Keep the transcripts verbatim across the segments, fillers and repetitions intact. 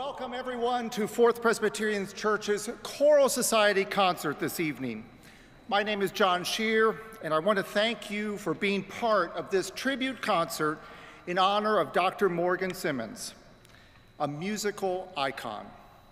Welcome everyone to Fourth Presbyterian Church's Choral Society Concert this evening. My name is John Shear, and I want to thank you for being part of this tribute concert in honor of Doctor Morgan Simmons, a musical icon.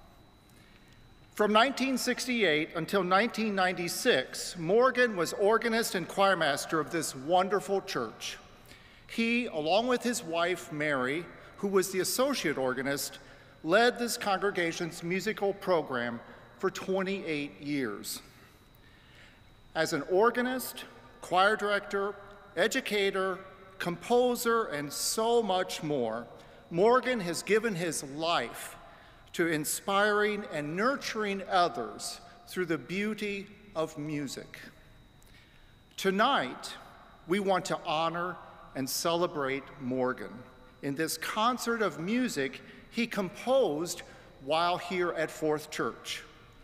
From nineteen sixty-eight until nineteen ninety-six, Morgan was organist and choirmaster of this wonderful church. He, along with his wife, Mary, who was the associate organist, led this congregation's musical program for twenty-eight years. As an organist, choir director, educator, composer, and so much more, Morgan has given his life to inspiring and nurturing others through the beauty of music. Tonight, we want to honor and celebrate Morgan in this concert of music he composed while here at Fourth Church.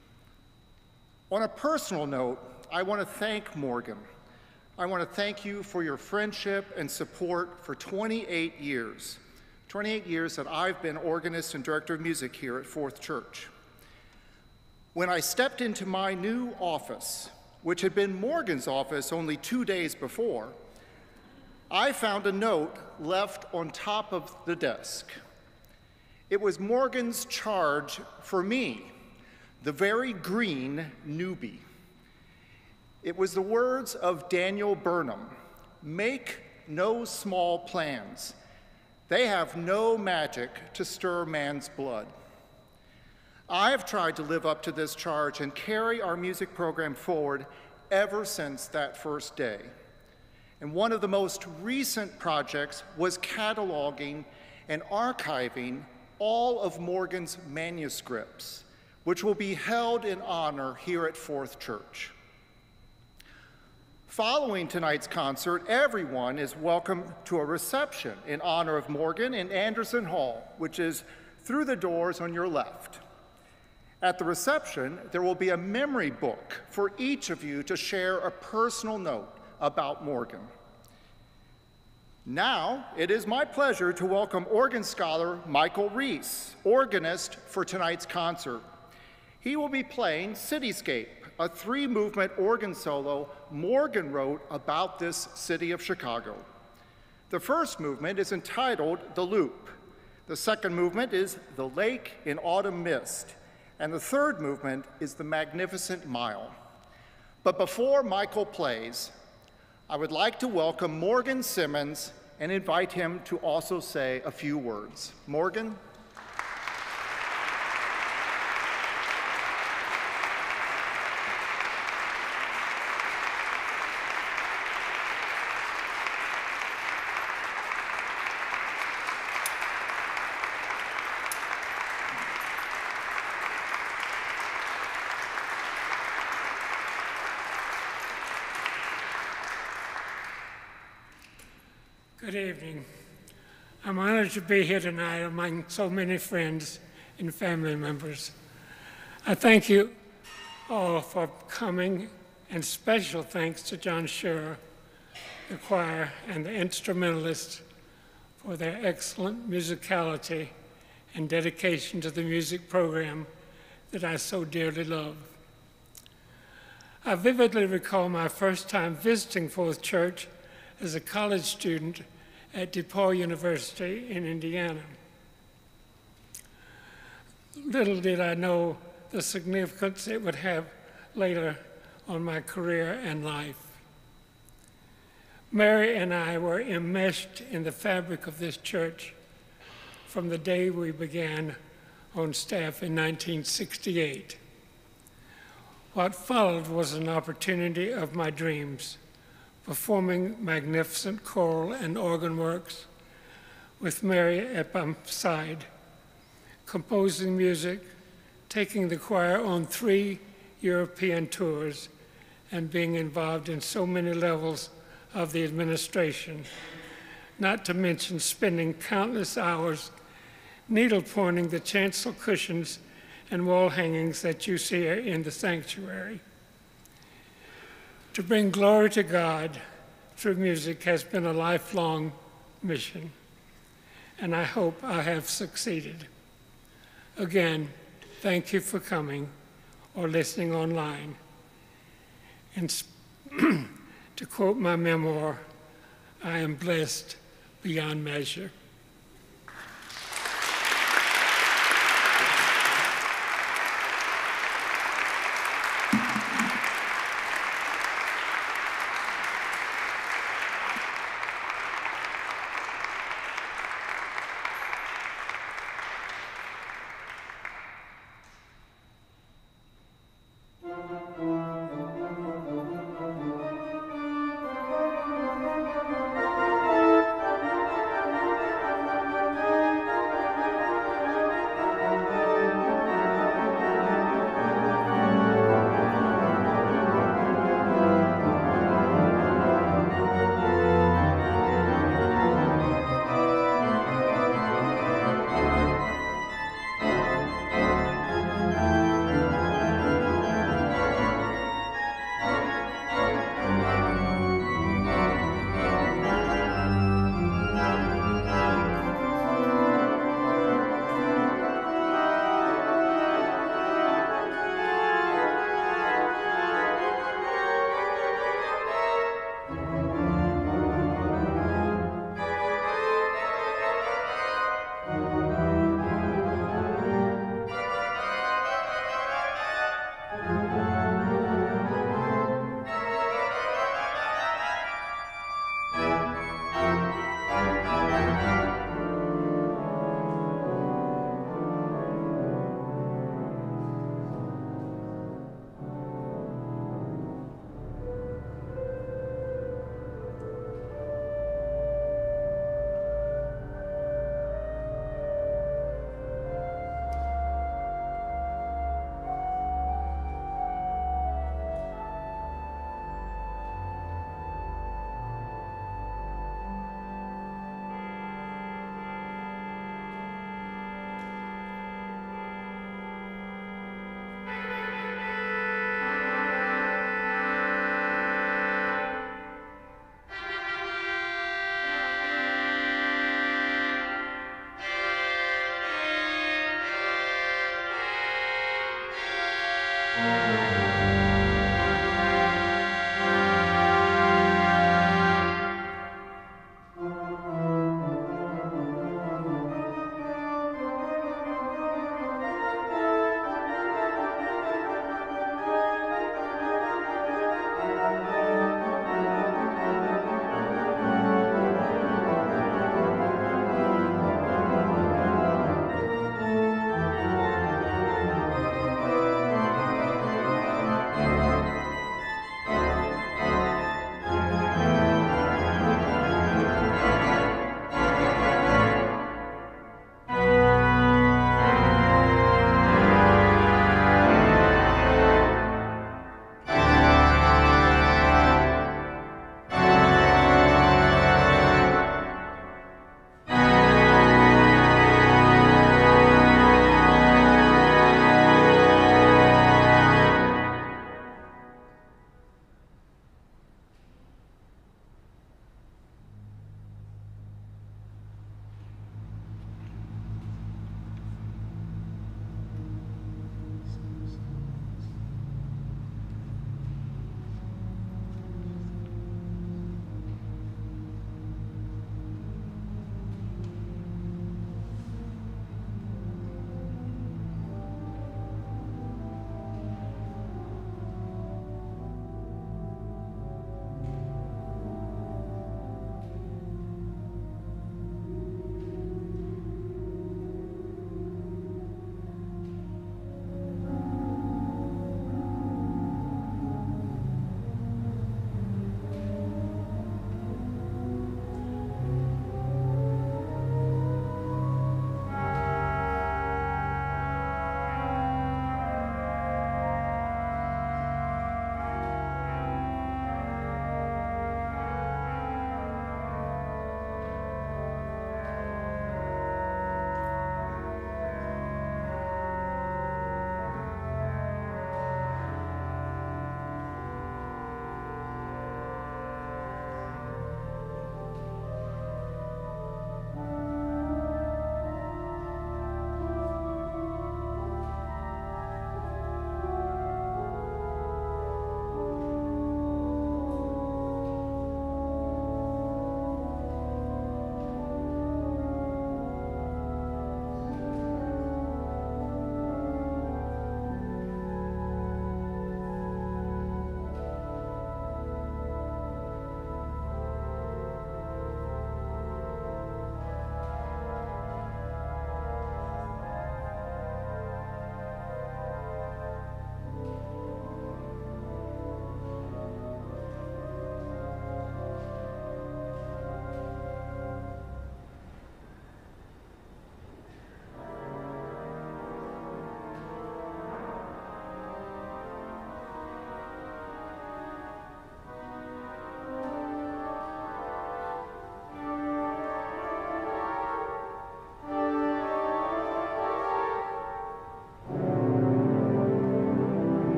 On a personal note, I want to thank Morgan. I want to thank you for your friendship and support for twenty-eight years. twenty-eight years that I've been organist and director of music here at Fourth Church. When I stepped into my new office, which had been Morgan's office only two days before, I found a note left on top of the desk. It was Morgan's charge for me, the very green newbie. It was the words of Daniel Burnham: "Make no small plans. They have no magic to stir man's blood." I have tried to live up to this charge and carry our music program forward ever since that first day. And one of the most recent projects was cataloging and archiving all of Morgan's manuscripts, which will be held in honor here at Fourth Church. Following tonight's concert, everyone is welcome to a reception in honor of Morgan in Anderson Hall, which is through the doors on your left. At the reception, there will be a memory book for each of you to share a personal note about Morgan. Now, it is my pleasure to welcome organ scholar Michael Reese, organist for tonight's concert. He will be playing Cityscape, a three-movement organ solo Morgan wrote about this city of Chicago. The first movement is entitled The Loop. The second movement is The Lake in Autumn Mist. And the third movement is The Magnificent Mile. But before Michael plays, I would like to welcome Morgan Simmons and invite him to also say a few words. Morgan? Good evening. I'm honored to be here tonight among so many friends and family members. I thank you all for coming, and special thanks to John Shearer, the choir, and the instrumentalists for their excellent musicality and dedication to the music program that I so dearly love. I vividly recall my first time visiting Fourth Church as a college student at DePaul University in Indiana. Little did I know the significance it would have later on my career and life. Mary and I were enmeshed in the fabric of this church from the day we began on staff in nineteen sixty-eight. What followed was an opportunity of my dreams, performing magnificent choral and organ works with Mary at my side, composing music, taking the choir on three European tours, and being involved in so many levels of the administration, not to mention spending countless hours needle pointing the chancel cushions and wall hangings that you see in the sanctuary. To bring glory to God through music has been a lifelong mission, and I hope I have succeeded. Again, thank you for coming or listening online. And to quote my memoir, I am blessed beyond measure.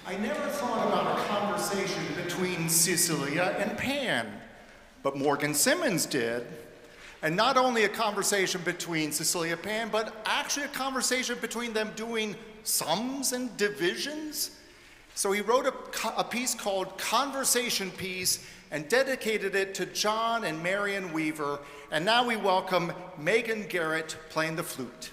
I never thought about a conversation between Cecilia and Pan, but Morgan Simmons did. And not only a conversation between Cecilia and Pan, but actually a conversation between them doing sums and divisions. So he wrote a, a piece called Conversation Piece and dedicated it to John and Marion Weaver. And now we welcome Megan Garrett playing the flute.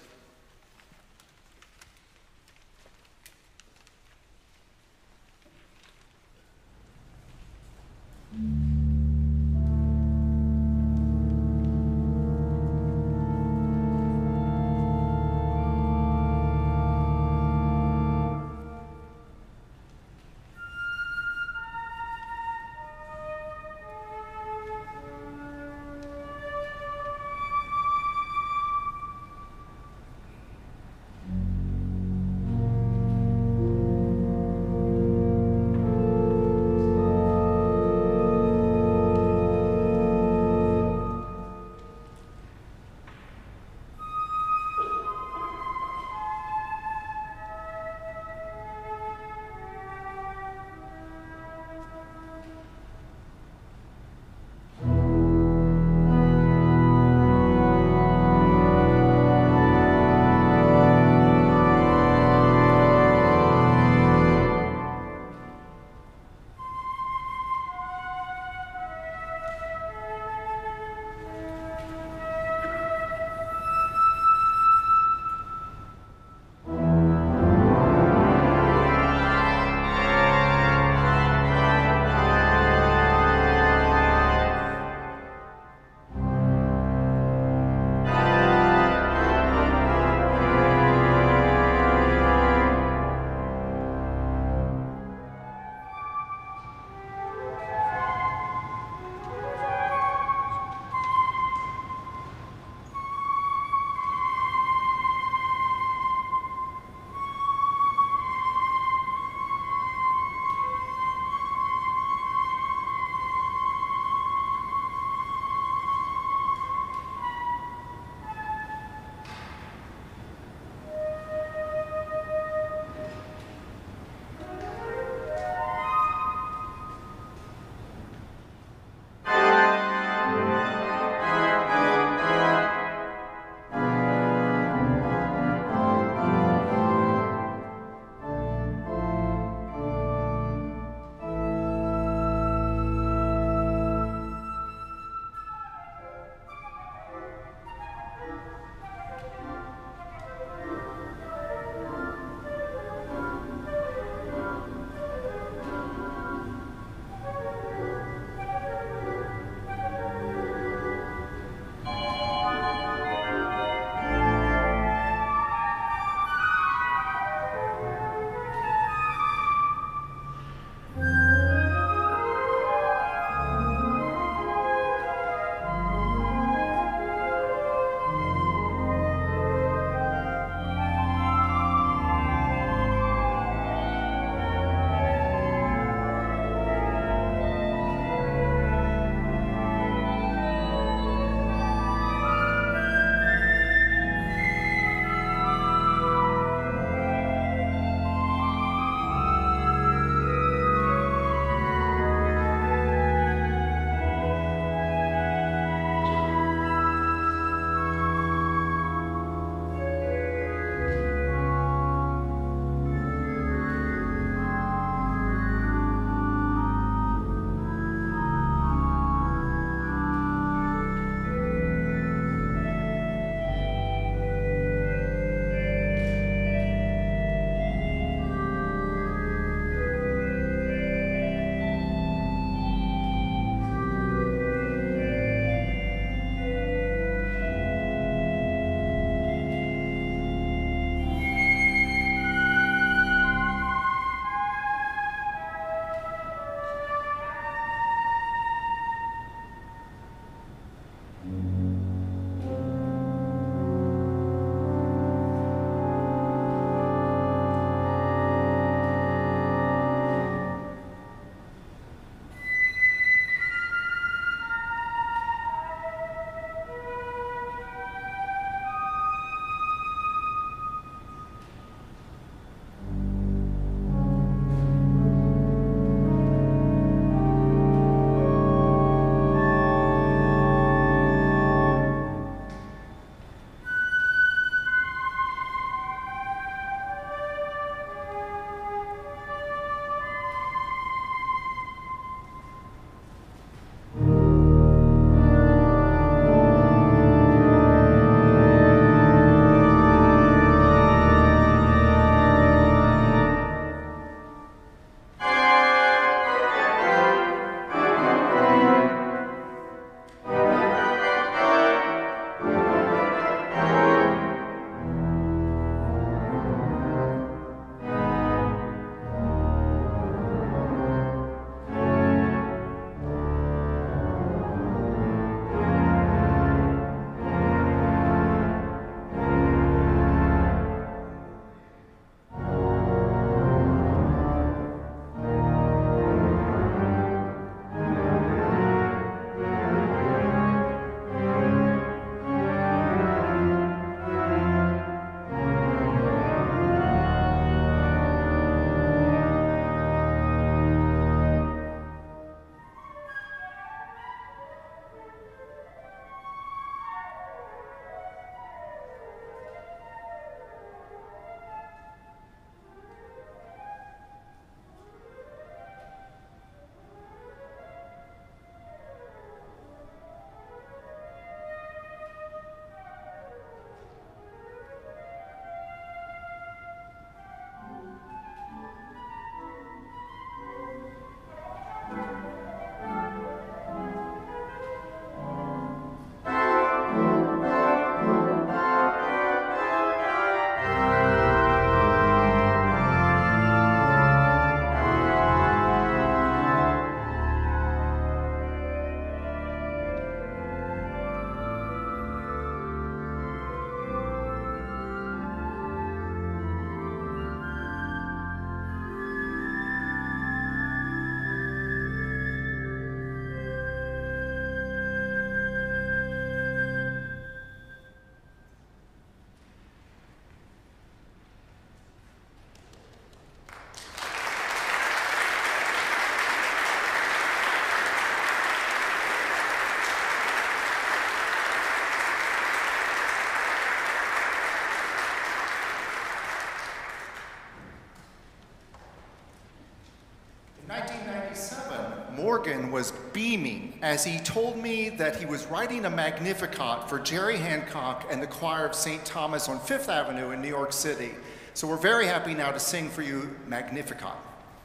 ninety-seven, Morgan was beaming as he told me that he was writing a Magnificat for Jerry Hancock and the choir of Saint Thomas on Fifth Avenue in New York City. So we're very happy now to sing for you Magnificat.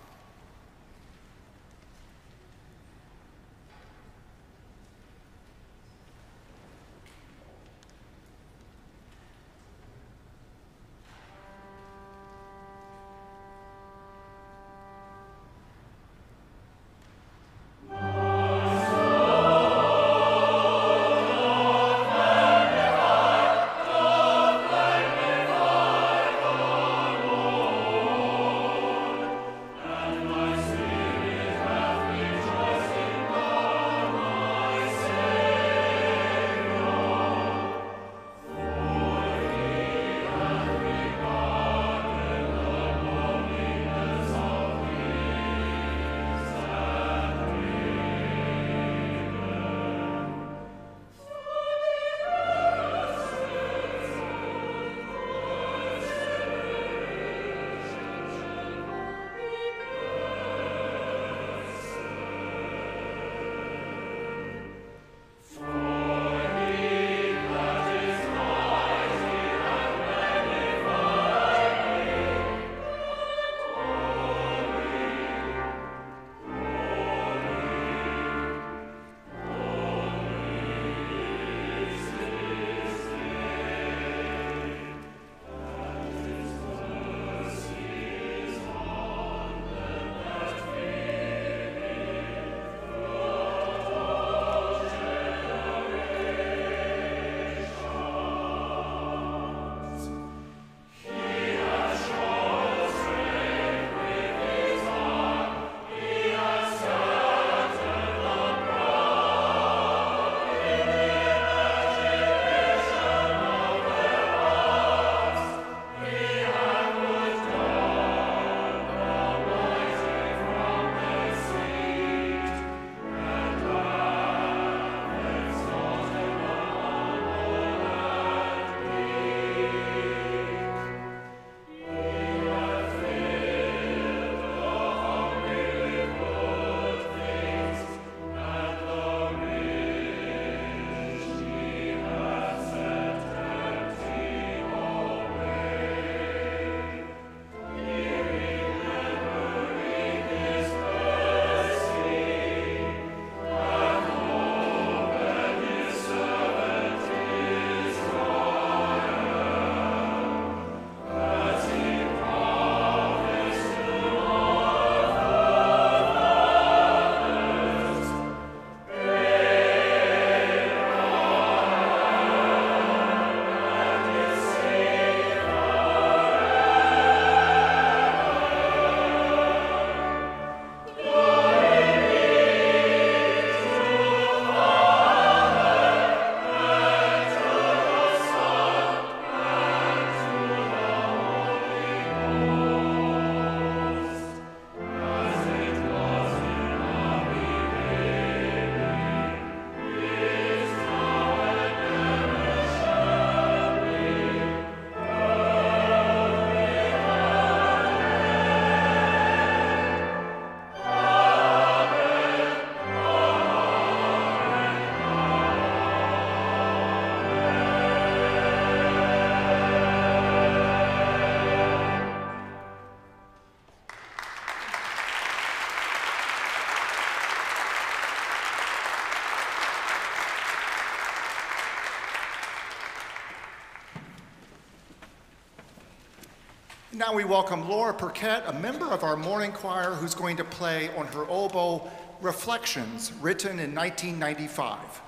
Now we welcome Laura Perquette, a member of our morning choir who's going to play on her oboe Reflections, written in nineteen ninety-five.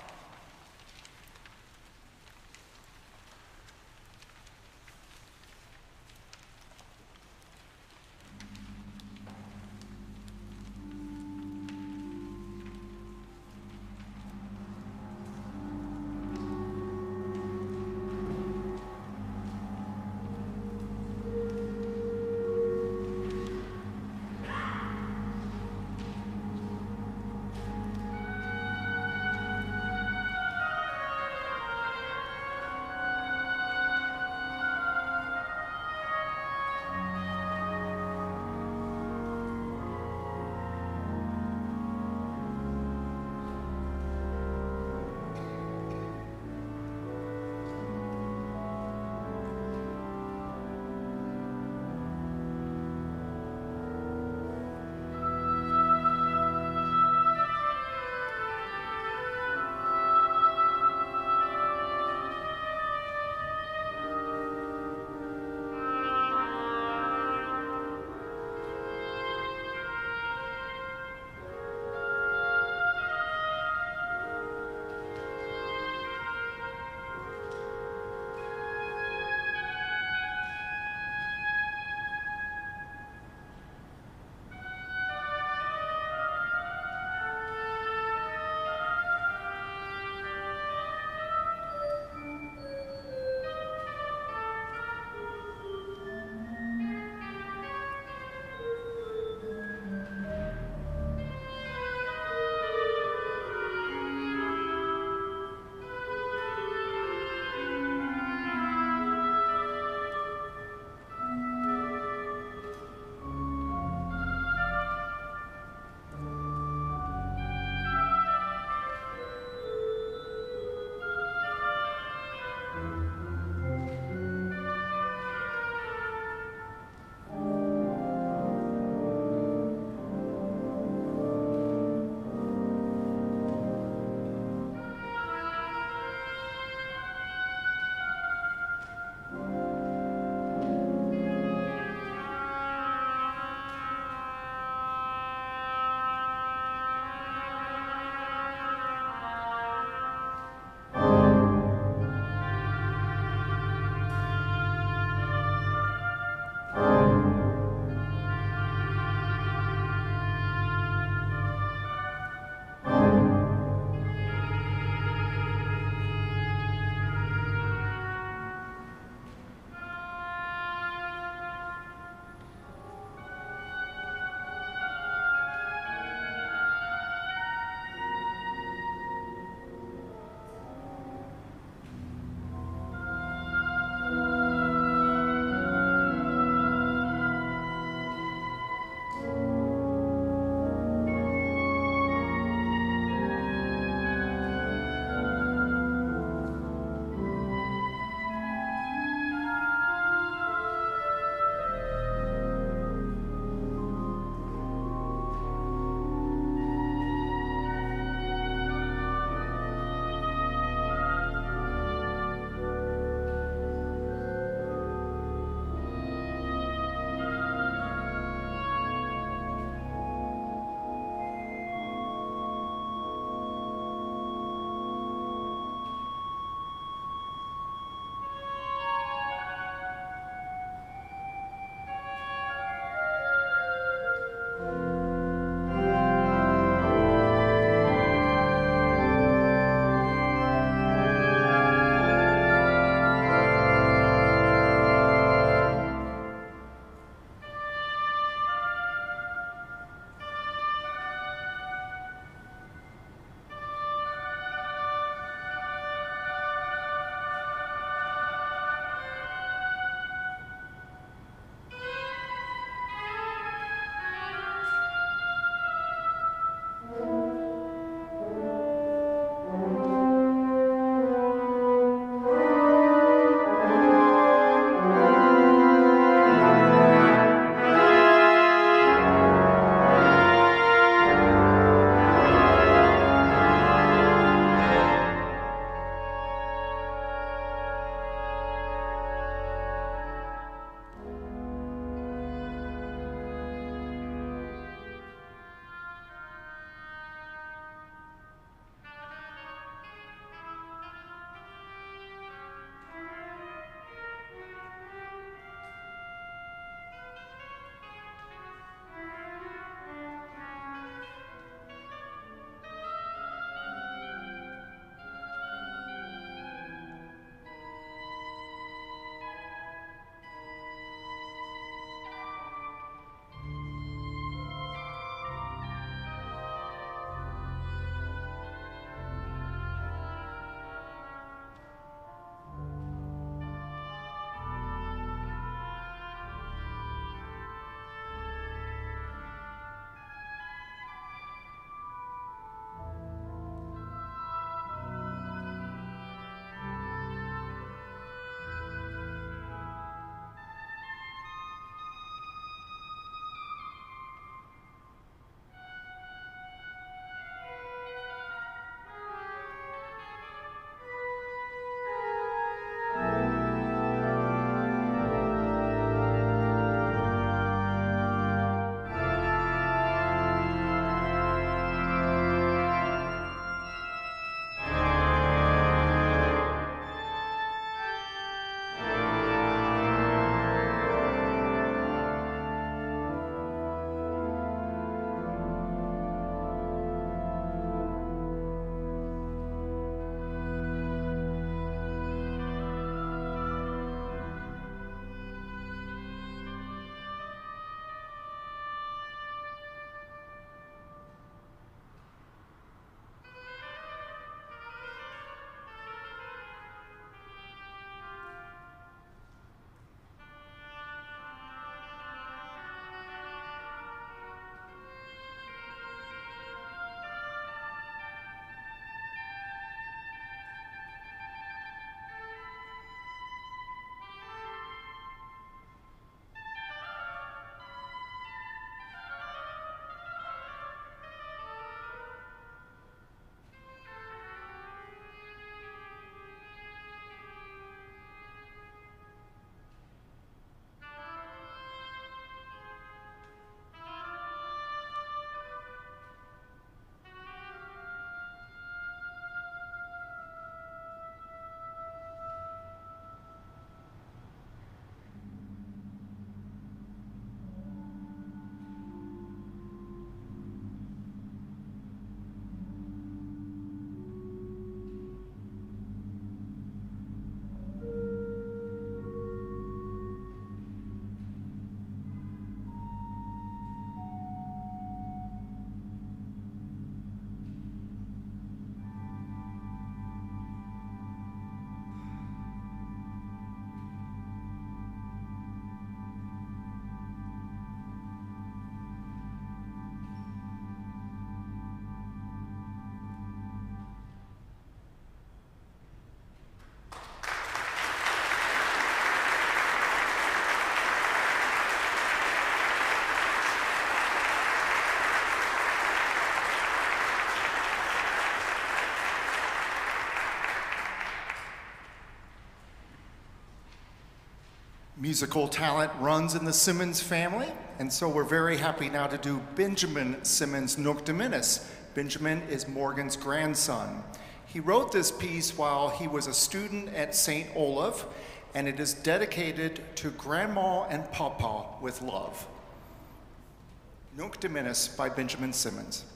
Musical talent runs in the Simmons family, and so we're very happy now to do Benjamin Simmons Nunc Dimittis. Benjamin is Morgan's grandson. He wrote this piece while he was a student at Saint Olaf, and it is dedicated to Grandma and Papa with love. Nunc Dimittis by Benjamin Simmons.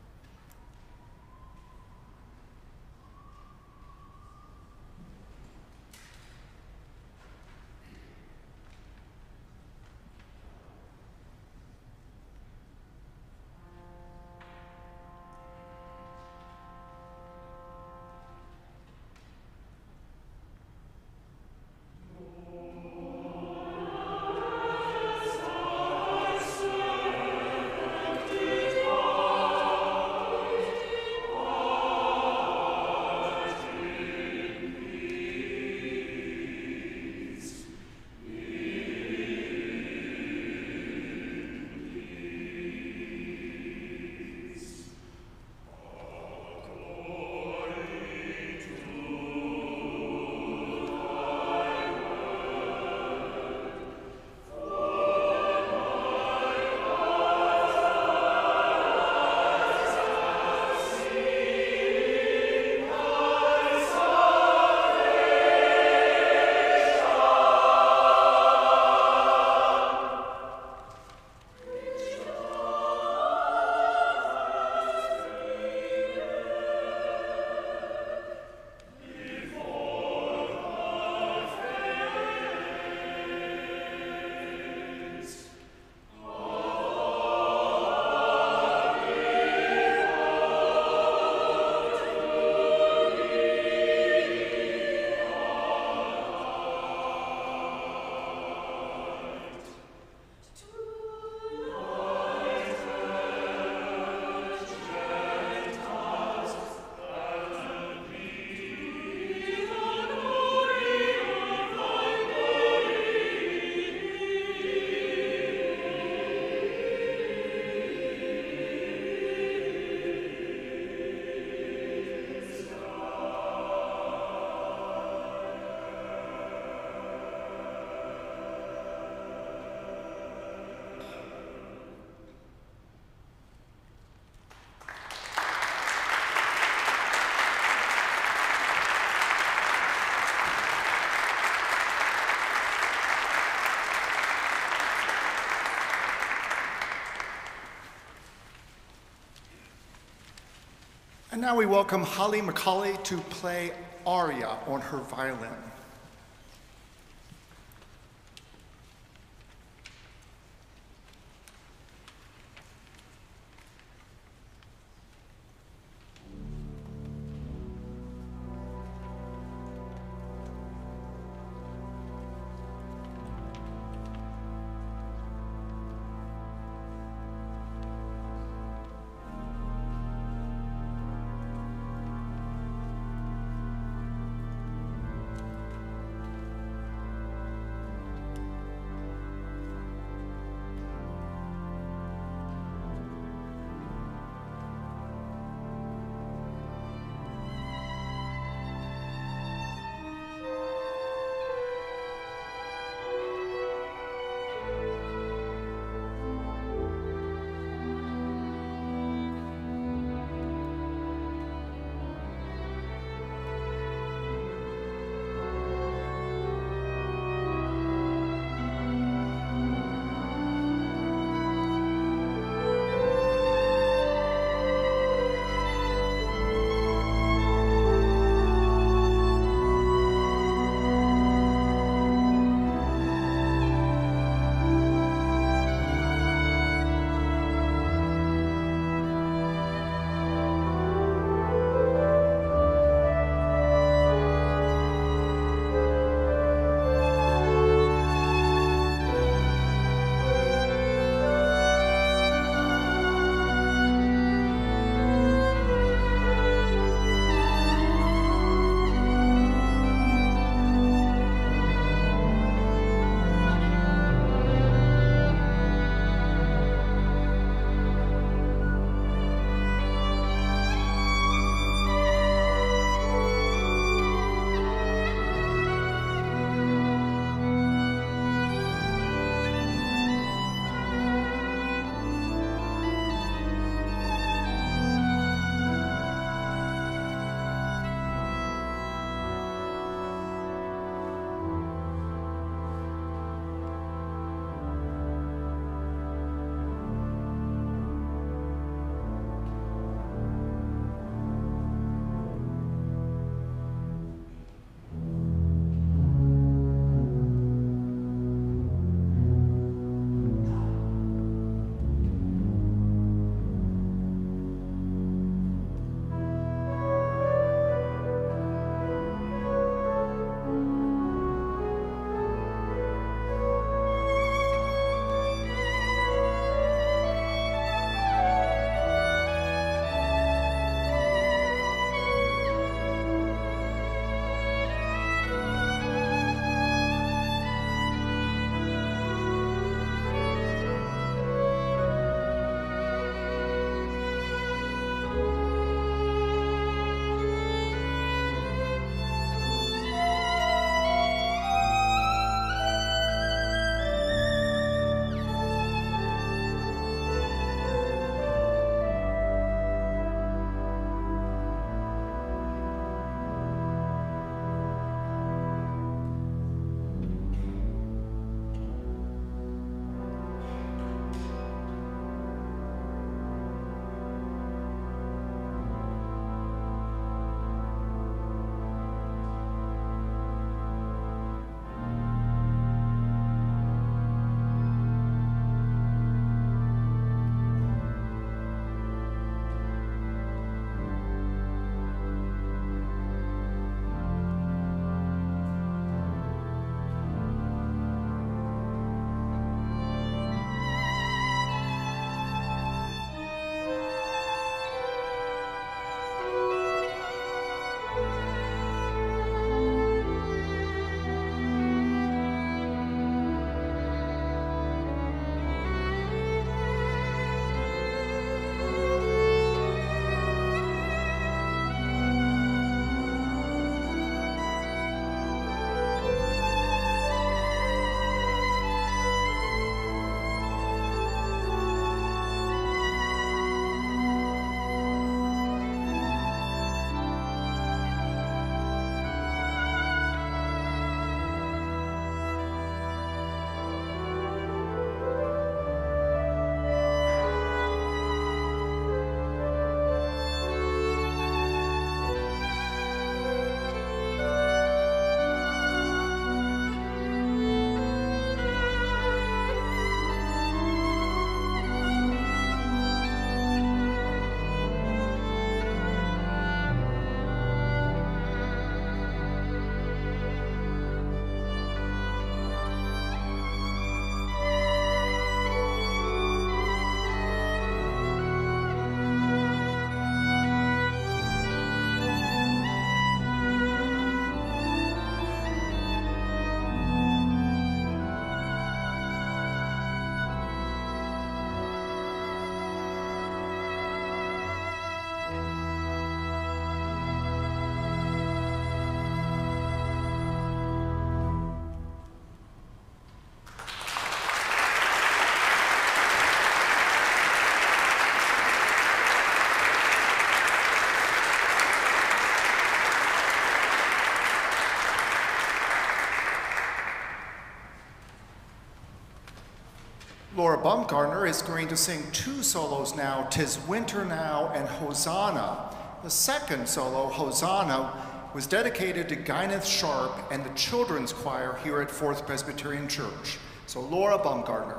And now we welcome Holly McCauley to play aria on her violin. Baumgartner is going to sing two solos now, "'Tis Winter Now" and "Hosanna." The second solo, "Hosanna," was dedicated to Gwyneth Sharp and the children's choir here at Fourth Presbyterian Church. So Laura Baumgartner.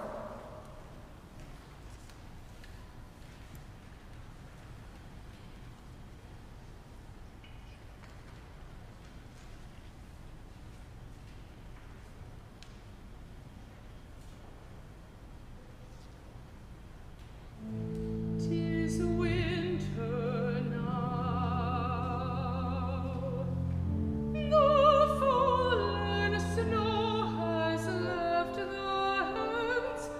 Snow has left the hands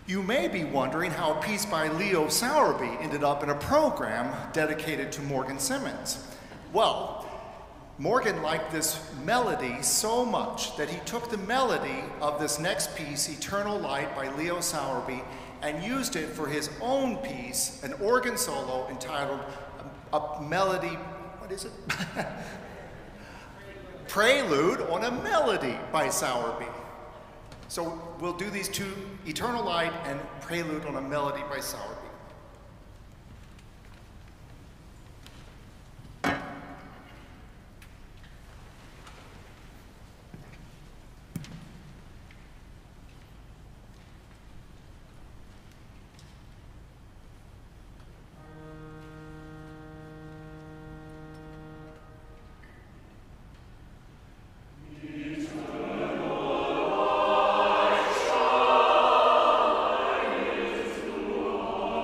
You may be wondering how a piece by Leo Sowerby ended up in a program dedicated to Morgan Simmons. Well, Morgan liked this melody so much that he took the melody of this next piece, Eternal Light by Leo Sowerby, and used it for his own piece, an organ solo entitled A, a Melody, what is it? Prelude on a Melody by Sowerby. So we'll do these two, Eternal Light and Prelude on a Melody by Sowerby. Lord.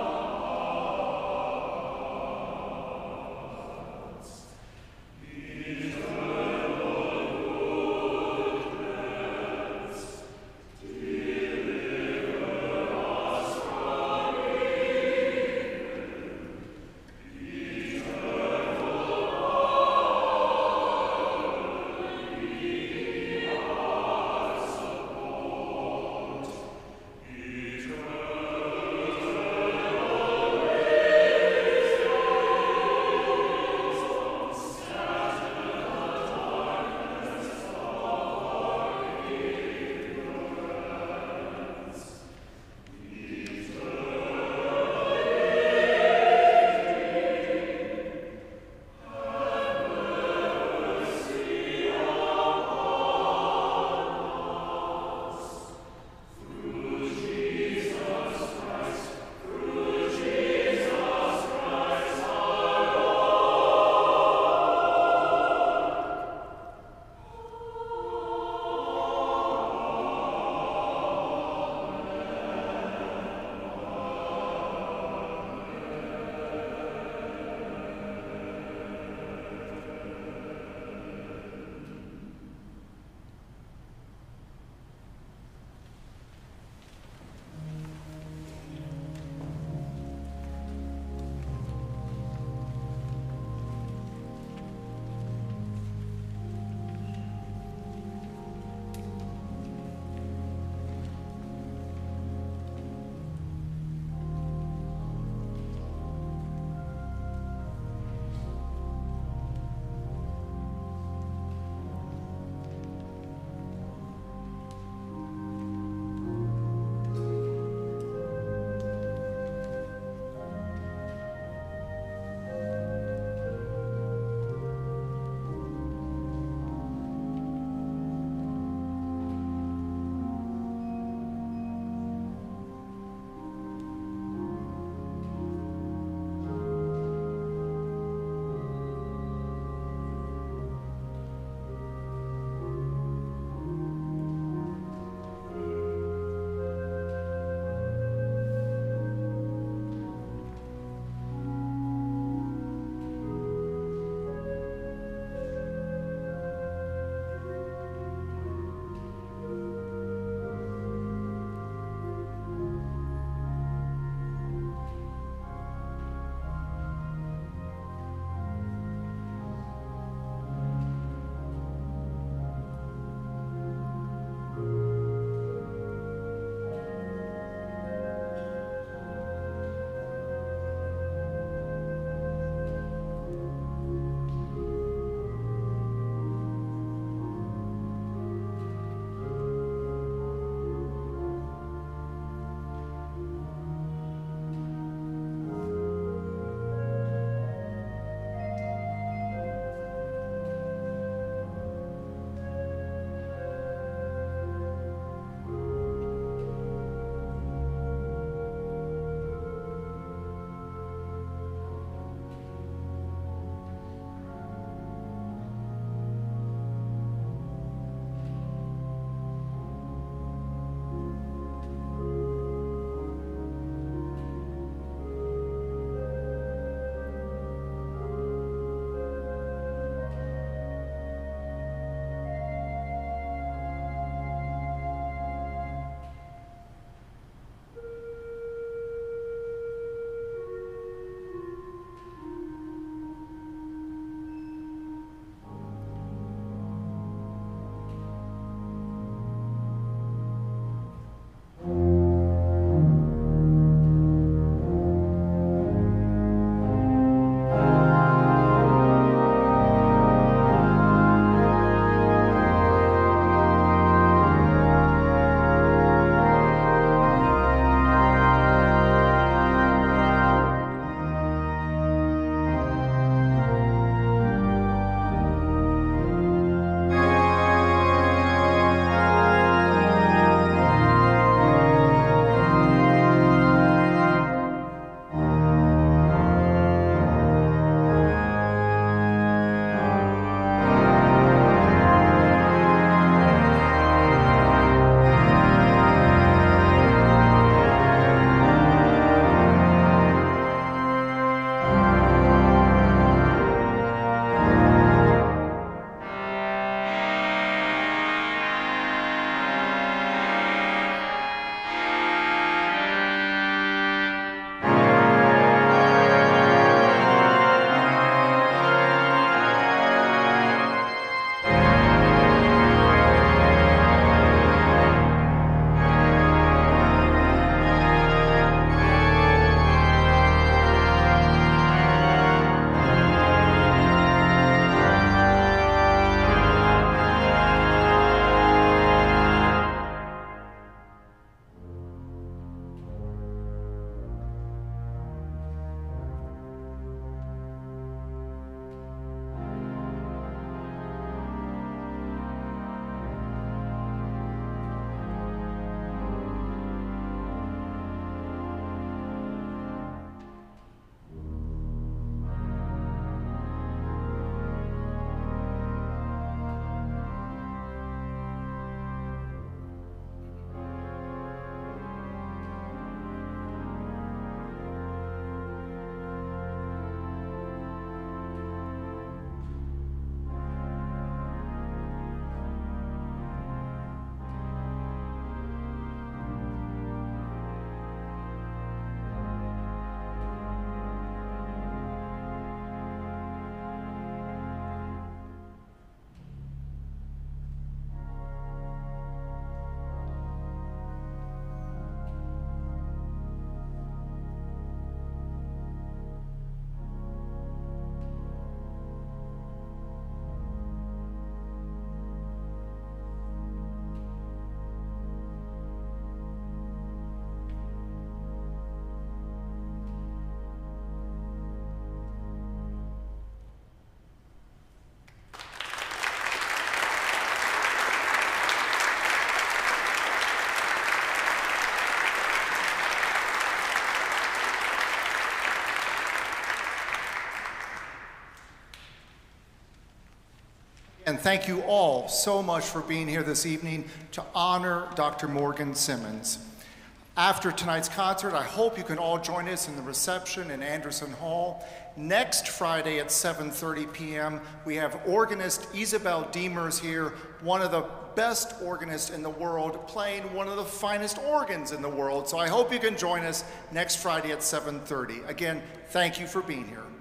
And thank you all so much for being here this evening to honor Doctor Morgan Simmons. After tonight's concert, I hope you can all join us in the reception in Anderson Hall. Next Friday at seven thirty p m, we have organist Isabel Diemers here, one of the best organists in the world, playing one of the finest organs in the world. So I hope you can join us next Friday at seven thirty. Again, thank you for being here.